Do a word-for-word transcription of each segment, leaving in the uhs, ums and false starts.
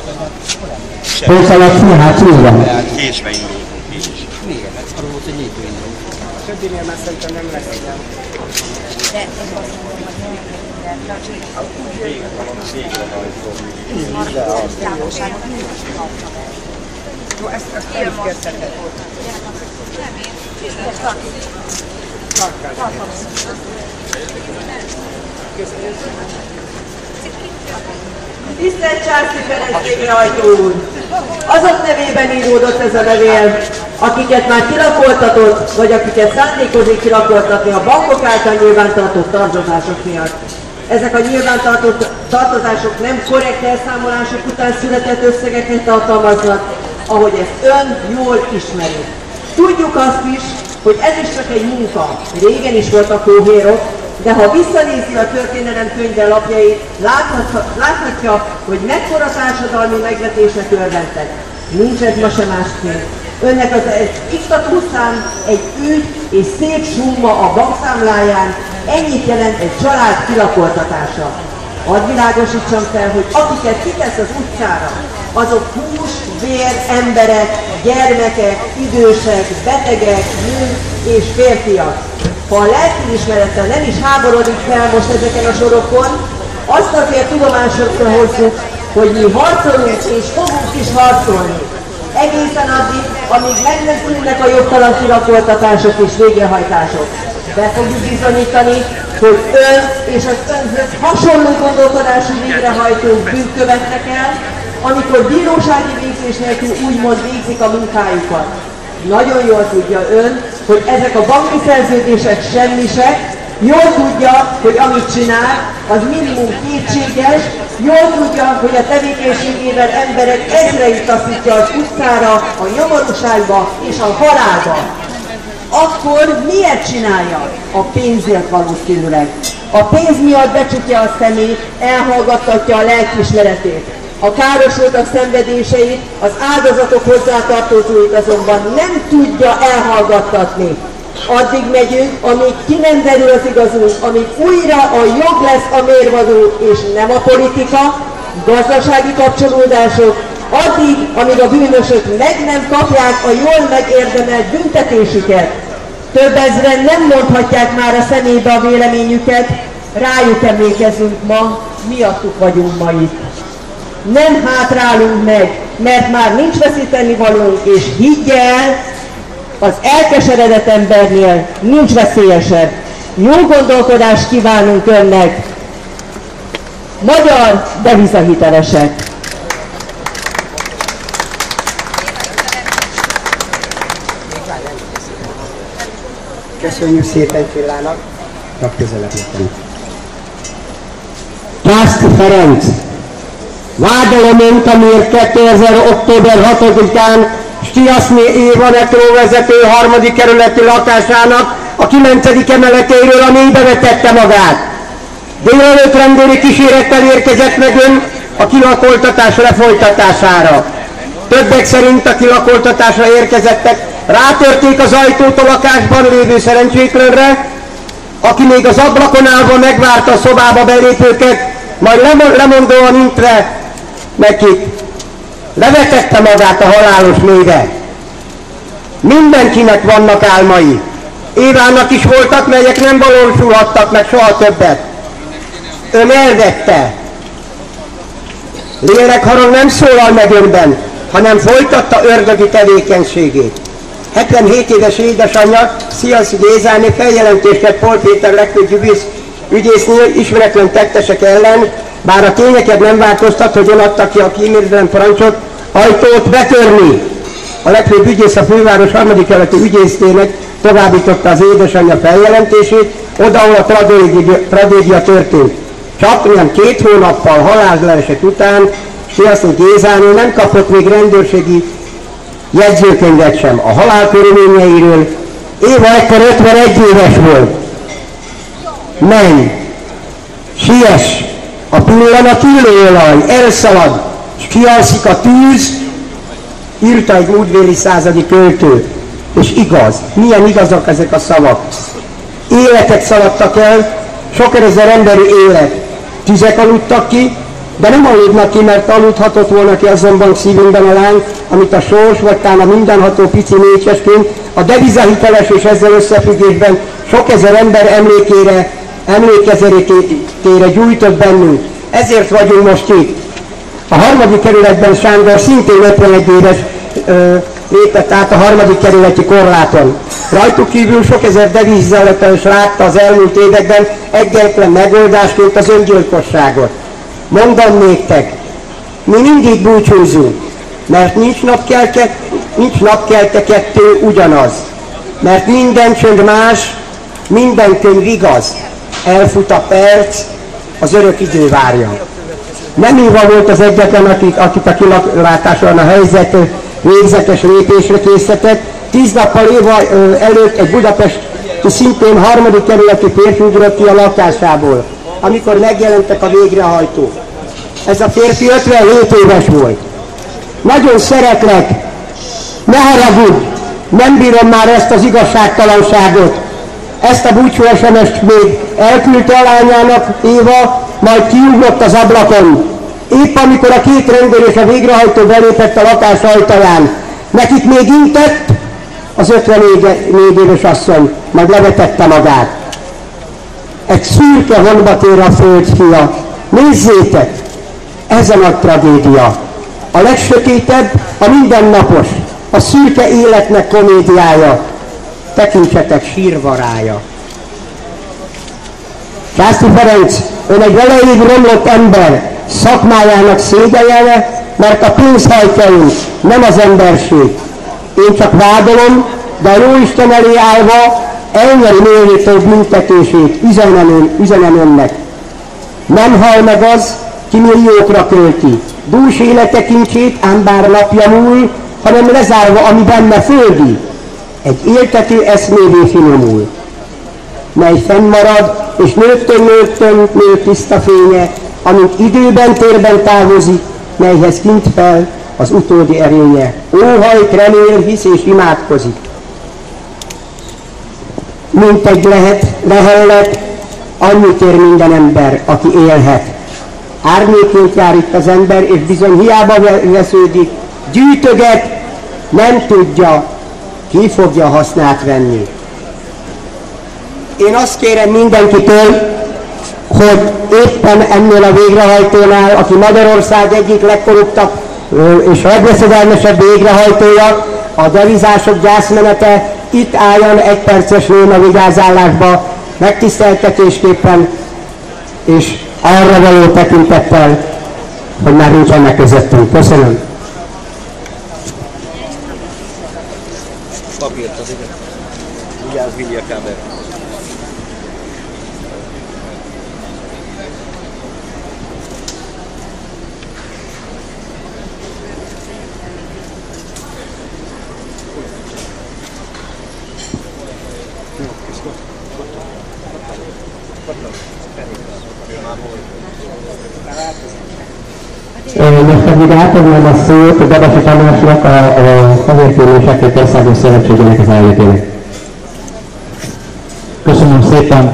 Pótalaci hátulva. Késve indultunk így is. Igen, ez arról volt, hogy nyitó indul. A többinél már szerintem nem lesz ilyen. De ez azt mondom, hogy nem Végre van, végre a távolságot mindig kapnak. Jó, ezt, ezt el is kezdheted. Tisztelt Császi Ferenc végrehajtó úr! Azok nevében íródott ez a levél, akiket már kilakoltatott, vagy akiket szándékozik kilakoltatni a bankok által nyilvántartott tartozások miatt. Ezek a nyilvántartott tartozások nem korrekt elszámolások után született összegeket tartalmaznak, ahogy ezt ön jól ismeri. Tudjuk azt is, hogy ez is csak egy munka. Régen is voltak hóhérok, de ha visszanézi a történelem könyve lapjait, láthatja, hogy mekkora társadalmi megvetésnek örventek. Nincs ez ma sem másként. Önnek az egy iktatúszám, egy ügy és szép summa a bankszámláján, ennyit jelent egy család kilakoltatása. Hadd világosítsam fel, hogy akiket kitesz az utcára, azok hús, vér, emberek, gyermekek, idősek, betegek, nők és férfiak. Ha a lelkiismerettel nem is háborodik fel most ezeken a sorokon, azt azért tudomásokra hozzuk, hogy mi harcolunk és fogunk is harcolni. Egészen addig, amíg megnezdülnek a jogtalan kilakoltatások és végrehajtások. Be fogjuk bizonyítani, hogy ön és az önhöz hasonló gondolkodású végrehajtók bűnt követnek el, amikor bírósági végzés nélkül úgymond végzik a munkájukat. Nagyon jól tudja ön, hogy ezek a banki szerződések semmisek, jól tudja, hogy amit csinál, az minimum kétséges, jól tudja, hogy a tevékenységével emberek ezreit taszítja az utcára, a nyomorúságba és a halálba. Akkor miért csinálja? A pénzért valószínűleg. A pénz miatt becsukja a szemét, elhallgattatja a lelkiismeretét. A károsultak szenvedéseit, az áldozatok hozzátartozóit azonban nem tudja elhallgattatni. Addig megyünk, amíg ki nem derül az igazunk, amíg újra a jog lesz a mérvadó, és nem a politika, gazdasági kapcsolódások, addig, amíg a bűnösök meg nem kapják a jól megérdemelt büntetésüket. Több ezren nem mondhatják már a szemébe a véleményüket, rájuk emlékezünk ma, miattuk vagyunk ma itt. Nem hátrálunk meg, mert már nincs veszíteni valónk, és higgy el, az elkeseredett embernél nincs veszélyesebb. Jó gondolkodást kívánunk önnek! Magyar devizahitelesek! Köszönjük szépen Csillának! Legközelebb jöttem. Császi Ferenc! Vádolomunk, amiért kétezer október hatodikán Stiaszné Éva metróvezető harmadik kerületi lakásának a kilencedik emeletéről a mélybe vetette magát. Délelőtt rendőri kísérettel érkezett meg ön a kilakoltatás lefolytatására. Többek szerint a kilakoltatásra érkezettek rátörték az ajtót a lakásban lévő szerencsétlenre, aki még az ablakon állva megvárta a szobába belépőket, majd lemondóan intve nekik levetette magát a halálos mélyre. Mindenkinek vannak álmai. Évának is voltak, melyek nem valósulhattak meg soha többet. Ön elvette. Lélekharang nem szólal meg önben, hanem folytatta ördögi tevékenységét. hetvenhét éves édesanyja, Sziaszti Gézáné feljelentést tett Pól Péter legfőbb ügyész, ügyésznél ismeretlen tettesek ellen, bár a tényeket nem változtat, hogy ön adta ki a kíméletlen parancsot ajtót betörni. A legfőbb ügyész a főváros harmadik kerületi ügyésztének továbbította az édesanyja feljelentését, oda, ahol a tragédia, tragédia történt. Csak nem két hónappal haláleset után Sziaszti Gézáné nem kapott még rendőrségi jegyzőkönyvet sem a halál körülményeiről. Éva ekkor ötvenegy éves volt. Menj! Siess! A pillanat illóolaj, elszalad, és kialszik a tűz, írta egy múltbéli századi költő. És igaz, milyen igazak ezek a szavak. Életek szaladtak el, sok ezer emberi élet. Tüzek aludtak ki, De nem aludnak ki, mert aludhatott volna ki azonban szívünkben a lány, amit a sors, vagy talán a mindenható pici mécsesként, a devizahiteles és ezzel összefüggésben sok ezer ember emlékére, emlékezetére gyújtott bennünk. Ezért vagyunk most itt. A harmadik kerületben Sándor szintén ötvenegy éves ö, lépett át a harmadik kerületi korláton. Rajtuk kívül sok ezer devizahiteles látta az elmúlt években egyetlen megoldásként az öngyilkosságot. Mondom néktek, mi mindig búcsúzunk, mert nincs napkelte, nincs napkelte kettő ugyanaz. Mert minden csönd más, minden könyv igaz. Elfut a perc, az örök idő várja. Nem Éva volt az egyetlen, akit, akit a kilátáson a helyzet végzetes lépésre készített. Tíz nappal Éva előtt egy budapesti szintén harmadik kerületi férfi ugrott ki a lakásából, amikor megjelentek a végrehajtók. Ez a férfi ötvenhét éves volt. Nagyon szeretlek, ne haragudj, nem bírom már ezt az igazságtalanságot. Ezt a búcsú es em est még elküldte a lányának Éva, majd kiugrott az ablakon. Épp amikor a két rendőr és a végrehajtó belépett a lakás ajtaján. Nekik még intett, az ötvennégy éves asszony majd levetette magát. Egy szürke honba tér a föld fia. Nézzétek! Ez a nagy tragédia. A legsötétebb, a mindennapos, a szürke életnek komédiája. Tekintsetek sírva rája. Császti Ferenc, ön egy veleig romlott ember, szakmájának szégyellene, mert a pénz hajtja őt, nem az emberség. Én csak vádolom, de a Jóisten elé állva elnyeri méltóbb büntetését, üzenem, üzenem önnek. Nem hal meg az, ki milliókra költi, dús élete kincsét, ám bár napja múl, hanem lezárva, ami benne földi, egy éltető eszmévé finomul, mely fennmarad, és nőttön nőttön nő tiszta fénye, amint időben térben távozik, melyhez kint fel az utódi erénye. Óhajt, remél, hisz és imádkozik. Mint egy lehet, lehellet, annyit ér minden ember, aki élhet. Árnyéként jár itt az ember, és bizony hiába vesződik, gyűjtöget, nem tudja, ki fogja hasznát venni. Én azt kérem mindenkitől, hogy éppen ennél a végrehajtónál, aki Magyarország egyik legkorruptabb és legveszedelmesebb végrehajtója, a devizások gyászmenete, itt álljon egy perces néma vigyázálásba, megtiszteltetésképpen, és arra való tekintettel, hogy már nincsenek közöttünk. Köszönöm. Papírt az igen. Vigyázz, vigyi a kábel. Most pedig átadnám a szót a Gadasi Tamásnak, a, a Fehérfőnőseknek Országos Szövetségének az elnökének. Köszönöm szépen.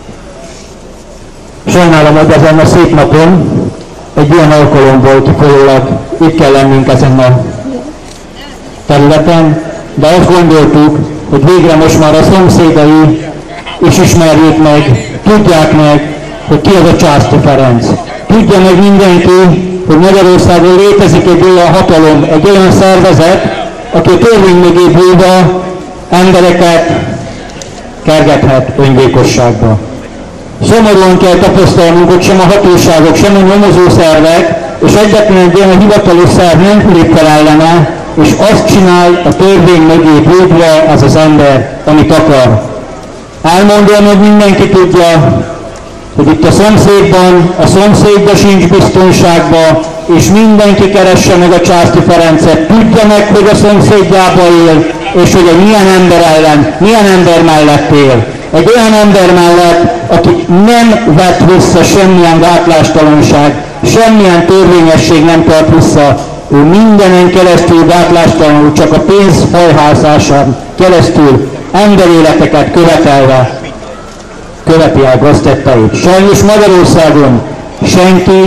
Sajnálom, hogy ezen a szép napon egy ilyen alkalom volt, folyólag itt kell lennünk ezen a területen, de azt gondoltuk, hogy végre most már a szomszédai is ismerjék meg, tudják meg, hogy ki az a Császti Ferenc. Tudja meg mindenki, hogy Magyarországon létezik egy olyan hatalom, egy olyan szervezet, aki a törvény mögé bújva embereket kergethet öngyilkosságba. Szomorúan kell tapasztalnunk, hogy sem a hatóságok, sem a nyomozószervek, és egyetlen egy olyan hivatalos szerv nem lép fel ellene, és azt csinál a törvény mögé bújva ez az ember, amit akar. Elmondom, hogy mindenki tudja, hogy itt a szomszédban, a szomszédban sincs biztonságban, és mindenki keresse meg a Császti Ferencet, tudja meg, hogy a szomszédjába él, és hogy egy milyen ember ellen, milyen ember mellett él. Egy olyan ember mellett, aki nem vett vissza semmilyen gátlástalanság, semmilyen törvényesség nem tart vissza, ő mindenen keresztül gátlástalanul, csak a pénz hajhászásán keresztül emberéleteket követelve követi el gaztetteit. Sajnos Magyarországon senki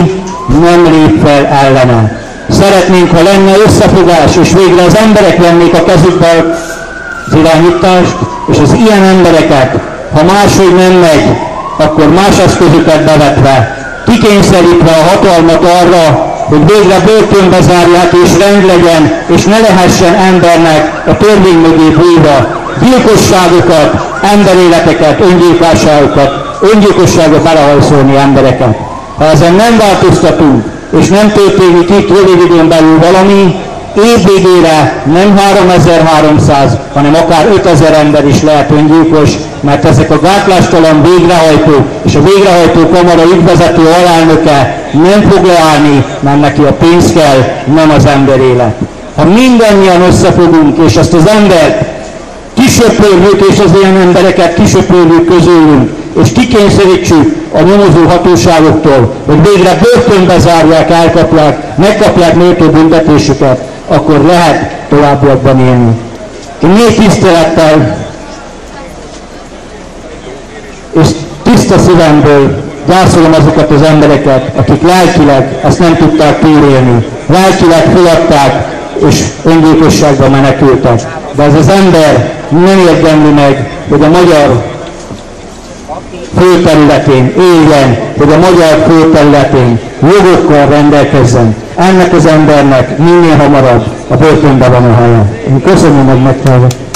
nem lép fel ellene. Szeretnénk, ha lenne összefogás, és végre az emberek vennék a kezükbe az irányítást, és az ilyen embereket, ha máshogy nem megy, akkor más eszközöket bevetve, kikényszerítve a hatalmat arra, hogy végre börtönbe zárják és rend legyen, és ne lehessen embernek a törvény mögé bújva gyilkosságokat, emberéleteket, öngyilkosságokat, öngyilkosságot belehajszolni embereket. Ha ezen nem változtatunk, és nem történik itt rövid időn belül valami, év végére nem háromezer-háromszáz, hanem akár ötezer ember is lehet öngyilkos, mert ezek a gátlástalan végrehajtók és a végrehajtó kamara ügyvezető alelnöke nem fog leállni, mert neki a pénz kell, nem az ember élet. Ha mindannyian összefogunk, és ezt az embert kisöpörjük, és az ilyen embereket kisöpörjük közülünk, és kikényszerítsük a nyomozó hatóságoktól, hogy végre börtönbe zárják, elkapják, megkapják méltó büntetésüket, akkor lehet továbbiakban élni. Én mély tisztelettel és tiszta szívemből gyászolom azokat az embereket, akik lelkileg ezt nem tudták túlélni. Lelkileg feladták és öngyilkosságba menekültek. De ez az ember nem érdemli meg, hogy a magyar főterületén éljen, hogy a magyar főterületén jogokkal rendelkezzen. Ennek az embernek minél hamarabb a börtönben van a helye. Én köszönöm, hogy meghallgattam.